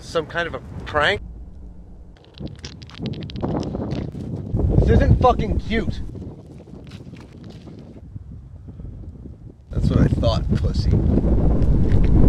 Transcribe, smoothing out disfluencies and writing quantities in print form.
some kind of a prank? This isn't fucking cute. That's what I thought, pussy.